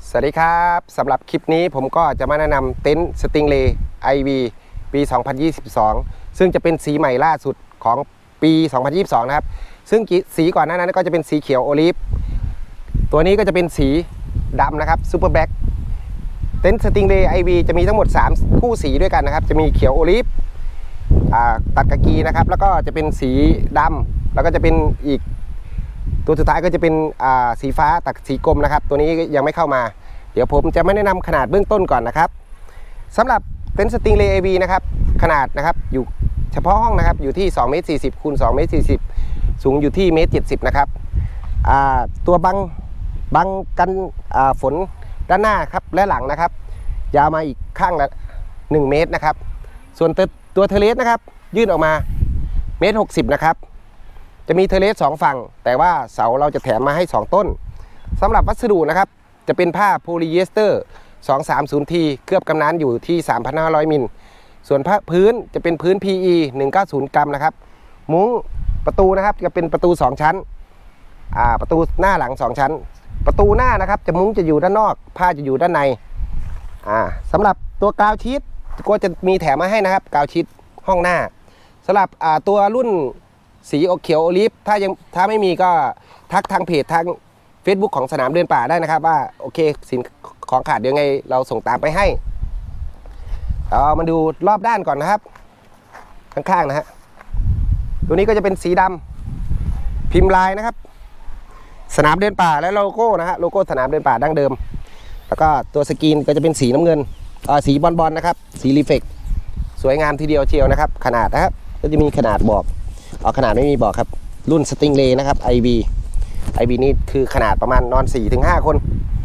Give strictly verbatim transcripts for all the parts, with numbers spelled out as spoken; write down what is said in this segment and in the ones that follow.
สวัสดีครับสำหรับคลิปนี้ผมก็จะมาแนะนำเต็นท์สติงเลย์ ไอ วี ปี สองพันยี่สิบสอง ซึ่งจะเป็นสีใหม่ล่าสุดของปี สองพันยี่สิบสอง นะครับซึ่งสีก่อนหน้านั้นก็จะเป็นสีเขียวโอลิฟตัวนี้ก็จะเป็นสีดำนะครับซูเปอร์แบล็คเต็นท์สติงเลย์ ไอ วี จะมีทั้งหมดสามคู่สีด้วยกันนะครับจะมีเขียวโอลิฟตัดกะกีนะครับแล้วก็จะเป็นสีดำแล้วก็จะเป็นอีกตัวสุดท้ายก็จะเป็นสีฟ้าตัดสีกรมนะครับตัวนี้ยังไม่เข้ามาเดี๋ยวผมจะไม่แนะนำขนาดเบื้องต้นก่อนนะครับสำหรับเต็นท์สติงเลย์ ไอ วี นะครับขนาดนะครับอยู่เฉพาะห้องนะครับอยู่ที่สองเมตรสี่สิบคูณสองเมตรสี่สิบสูงอยู่ที่เมตรเจ็ดสิบนะครับตัวบังบังกันฝนด้านหน้าครับและหลังนะครับยาวมาอีกข้างละหนึ่งเมตรนะครับส่วนตัวเทเลสนะครับยื่นออกมาเมตรหกสิบนะครับจะมีเทเลสสองฝั่งแต่ว่าเสาเราจะแถมมาให้สองต้นสำหรับวัสดุนะครับจะเป็นผ้าโพลีเอสเตอร์สองสามศูนย์ ที เคลือบกำน้ำอยู่ที่ สามพันห้าร้อย มิลส่วนผ้าพื้นจะเป็นพื้น พี อี หนึ่งร้อยเก้าสิบ กรัมนะครับมุ้งประตูนะครับจะเป็นประตูสองชั้นอ่าประตูหน้าหลังสองชั้นประตูหน้านะครับจะมุ้งจะอยู่ด้านนอกผ้าจะอยู่ด้านในอ่าสำหรับตัวกาวชีทก็จะมีแถมมาให้นะครับกาวชีทห้องหน้าสำหรับอ่าตัวรุ่นสีเขียวโอลิฟถ้ายังถ้าไม่มีก็ทักทางเพจทาง Facebook ของสนามเดินป่าได้นะครับว่าโอเคสินของขาดเดี๋ยวไงเราส่งตามไปให้เรามาดูรอบด้านก่อนนะครับข้างๆนะฮะตัวนี้ก็จะเป็นสีดำพิมพ์ลายนะครับสนามเดินป่าและโลโก้นะฮะโลโก้สนามเดินป่าดั้งเดิมแล้วก็ตัวสกรีนก็จะเป็นสีน้ำเงินสีบอลบอลนะครับสีรีเฟกสวยงามทีเดียวเชียวนะครับขนาดนะครับก็จะมีขนาดบอกเอาขนาดไม่มีบอกครับรุ่นสติงเลย์นะครับ ไอ วี ไอ วี นี่คือขนาดประมาณนอน สี่ถึงห้า คน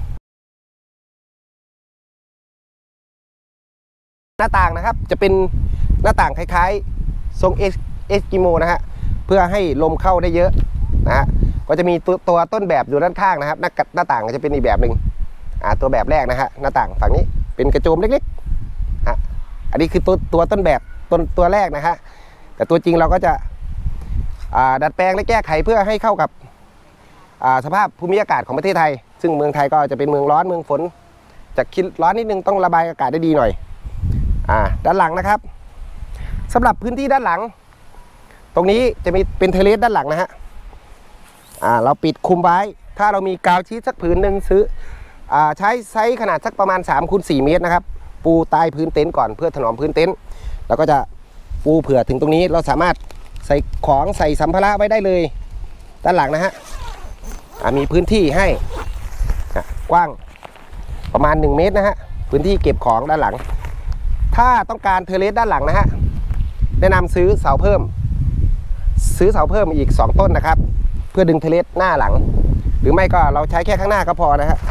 หน้าต่างนะครับจะเป็นหน้าต่างคล้ายๆทรงเอสกิโมนะฮะเพื่อให้ลมเข้าได้เยอะนะฮะก็จะมีตัวตัวต้นแบบอยู่ด้านข้างนะครับหน้าหน้าต่างจะเป็นอีกแบบหนึ่งอ่าตัวแบบแรกนะฮะหน้าต่างฝั่งนี้เป็นกระโจมเล็กๆฮะอันนี้คือตัวตัวต้นแบบต้นตัวแรกนะฮะแต่ตัวจริงเราก็จะดัดแปลงและแก้ไขเพื่อให้เข้ากับสภาพภูมิอากาศของประเทศไทยซึ่งเมืองไทยก็จะเป็นเมืองร้อนเมืองฝนจะคิดร้อนนิดนึงต้องระบายอากาศได้ดีหน่อยด้านหลังนะครับสำหรับพื้นที่ด้านหลังตรงนี้จะมีเป็นเทเลสด้านหลังนะฮะเราปิดคุมไว้ถ้าเรามีกาวชีทสักผืนหนึ่งซื้อใช้ไซส์ขนาดสักประมาณสามคูณสี่เมตรนะครับปูใต้พื้นเต็นท์ก่อนเพื่อถนอมพื้นเต็นท์แล้วก็จะปูเผื่อถึงตรงนี้เราสามารถใส่ของใส่สัมภาระไว้ได้เลยด้านหลังนะฮะมีพื้นที่ให้กว้างประมาณหนึ่งเมตรนะฮะพื้นที่เก็บของด้านหลังถ้าต้องการเทเลสด้านหลังนะฮะแนะนำซื้อเสาเพิ่มซื้อเสาเพิ่มอีกสองต้นนะครับเพื่อดึงเทเลสหน้าหลังหรือไม่ก็เราใช้แค่ข้างหน้าก็พอนะฮะ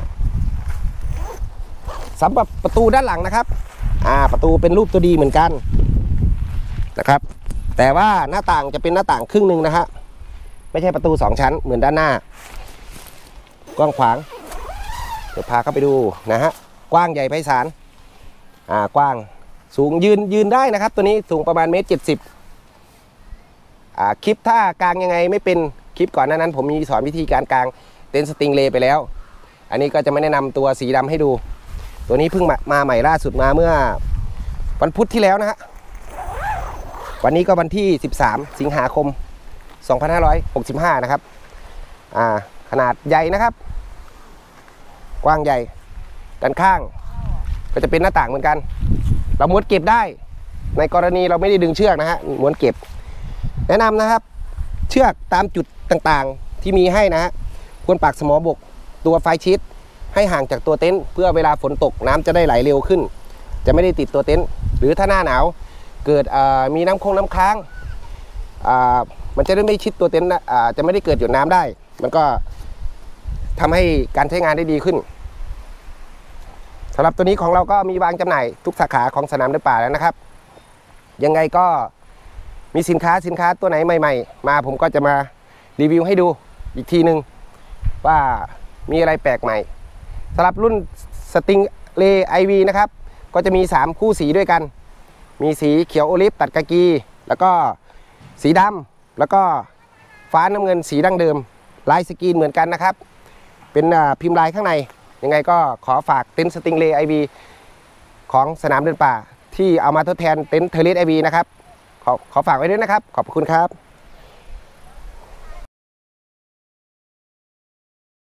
สำหรับประตูด้านหลังนะครับอ่าประตูเป็นรูปตัวดีเหมือนกันนะครับแต่ว่าหน้าต่างจะเป็นหน้าต่างครึ่งหนึ่งนะฮะไม่ใช่ประตูสองชั้นเหมือนด้านหน้ากว้างขวางเดี๋ยวพาเข้าไปดูนะฮะกว้างใหญ่ไพศาลอ่ากว้างสูงยืนยืนได้นะครับตัวนี้สูงประมาณเมตรเจ็ดสิบอ่าคลิปถ้ากางยังไงไม่เป็นคลิปก่อนหน้านั้นผมมีสอนวิธีการกางเต็นท์สติงเลย์ไปแล้วอันนี้ก็จะไม่แนะนำตัวสีดำให้ดูตัวนี้เพิ่งมามาใหม่ล่าสุดมาเมื่อวันพุธที่แล้วนะฮะวันนี้ก็วันที่สิบสามสิงหาคมสองพันห้าร้อยหกสิบห้านะครับอ่าขนาดใหญ่นะครับกว้างใหญ่ด้านข้างก็จะเป็นหน้าต่างเหมือนกันเราม้วนเก็บได้ในกรณีเราไม่ได้ดึงเชือกนะฮะม้วนเก็บแนะนำนะครับเชือกตามจุดต่างๆที่มีให้นะฮะควรปักสมอบกตัวไฟชิดให้ห่างจากตัวเต็นท์เพื่อเวลาฝนตกน้ำจะได้ไหลเร็วขึ้นจะไม่ได้ติดตัวเต็นท์หรือถ้าหน้าหนาวเกิดมีน้ำคงน้ำค้างมันจะได้ไม่ชิดตัวเต็นท์จะไม่ได้เกิดหยดน้ำได้มันก็ทำให้การใช้งานได้ดีขึ้นสำหรับตัวนี้ของเราก็มีวางจำหน่ายทุกสาขาของสนามเดินป่าแล้วนะครับยังไงก็มีสินค้าสินค้าตัวไหนใหม่ๆมาผมก็จะมารีวิวให้ดูอีกทีหนึ่งว่ามีอะไรแปลกใหม่สำหรับรุ่นสติงเลย์ ไอ วี นะครับก็จะมีสามคู่สีด้วยกันมีสีเขียวโอลิฟตัดกะกีแล้วก็สีดำแล้วก็ฟ้าน้ำเงินสีดั้งเดิมลายสกรีนเหมือนกันนะครับเป็นพิมพ์ลายข้างในยังไงก็ขอฝากเต็นท์สติงเลย์ไอวีของสนามเดินป่าที่เอามาทดแทนเต็นท์เทอร์เรสไอวีนะครับขอขอฝากไว้ด้วยนะครับขอบคุณครับ